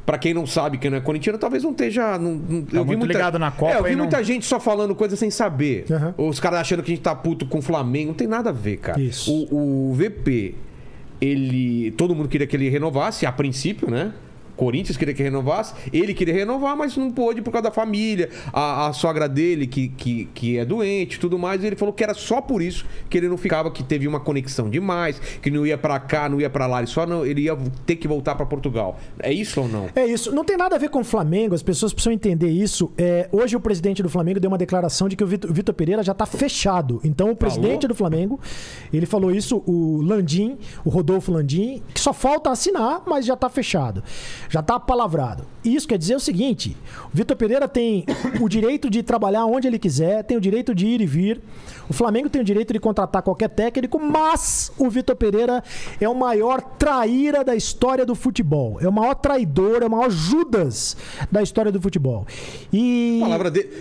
Pra quem não sabe, quem não é corintiano, talvez não esteja... Eu vi muito ligado na Copa. eu vi muita gente só falando coisa sem saber. Uhum. Os caras achando que a gente tá puto com o Flamengo. Não tem nada a ver, cara. Isso. O VP, todo mundo queria que ele renovasse, a princípio, né? Corinthians queria que renovasse, ele queria renovar, mas não pôde por causa da família, a sogra dele que é doente e tudo mais, e ele falou que era só por isso que ele não ficava, que teve uma conexão demais, que não ia pra cá, não ia pra lá, ele ia ter que voltar pra Portugal. É isso ou não? É isso. Não tem nada a ver com o Flamengo, as pessoas precisam entender isso. Hoje o presidente do Flamengo deu uma declaração de que o Vitor Pereira já tá fechado. Então o presidente do Flamengo, ele falou isso, o Landim, o Rodolfo Landim, que só falta assinar, mas já tá fechado. Já está palavrado. Isso quer dizer o seguinte: o Vitor Pereira tem o direito de trabalhar onde ele quiser, tem o direito de ir e vir. O Flamengo tem o direito de contratar qualquer técnico, mas o Vitor Pereira é o maior traíra da história do futebol. É o maior traidor, é o maior Judas da história do futebol. E a palavra dele...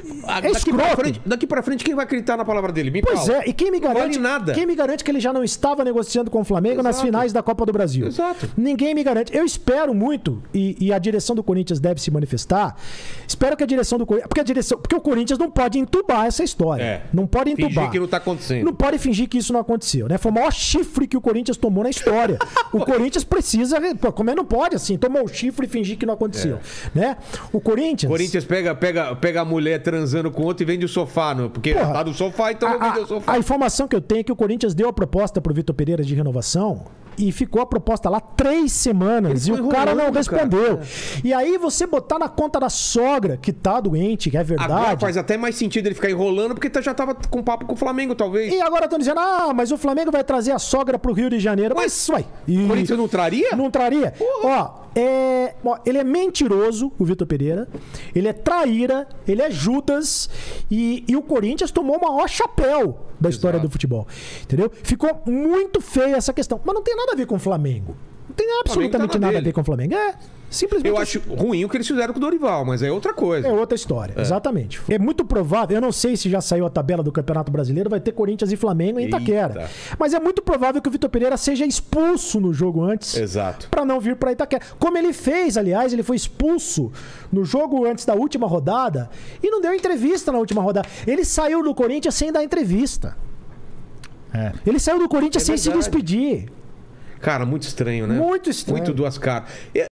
Daqui pra frente, quem vai acreditar na palavra dele? Pois é, e quem me garante, vale nada. Quem me garante que ele já não estava negociando com o Flamengo nas finais da Copa do Brasil? Exato. Ninguém me garante. Eu espero muito, e a direção do Corinthians deve se manifestar. Espero que a direção do Corinthians... Porque o Corinthians não pode entubar essa história. Não pode entubar. Fingir que não tá acontecendo. Não pode fingir que isso não aconteceu, né? Foi o maior chifre que o Corinthians tomou na história. O Corinthians precisa... Pô, como é não pode, assim? Tomou o chifre e fingir que não aconteceu, né? O Corinthians pega a mulher transando com outro e vende o sofá, não? Porque tá do sofá, então eu vender o sofá. A informação que eu tenho é que o Corinthians deu a proposta pro Vitor Pereira de renovação e ficou a proposta lá 3 semanas e o cara não respondeu. E aí você botar na conta da sogra que tá doente, que é verdade... Agora faz até mais sentido ele ficar enrolando porque já tava com papo com o Flamengo, talvez. E agora estão dizendo, mas o Flamengo vai trazer a sogra pro Rio de Janeiro. Mas uai... O Corinthians não traria? Não traria? Ó, ele é mentiroso, o Vitor Pereira. Ele é traíra, ele é Judas. E o Corinthians tomou o maior chapéu da história do futebol. Entendeu? Ficou muito feia essa questão. Mas não tem nada a ver com o Flamengo. Não tem absolutamente nada a ver com o Flamengo. Simplesmente... Eu acho ruim o que eles fizeram com o Dorival, mas é outra coisa. É outra história, exatamente. É muito provável, eu não sei se já saiu a tabela do Campeonato Brasileiro, vai ter Corinthians e Flamengo em Itaquera. Mas é muito provável que o Vitor Pereira seja expulso no jogo antes. Exato. Pra não vir pra Itaquera. Como ele fez, aliás, ele foi expulso no jogo antes da última rodada e não deu entrevista na última rodada. Ele saiu do Corinthians sem dar entrevista. Ele saiu do Corinthians sem se despedir. Cara, muito estranho, né? Muito estranho. Muito duas caras.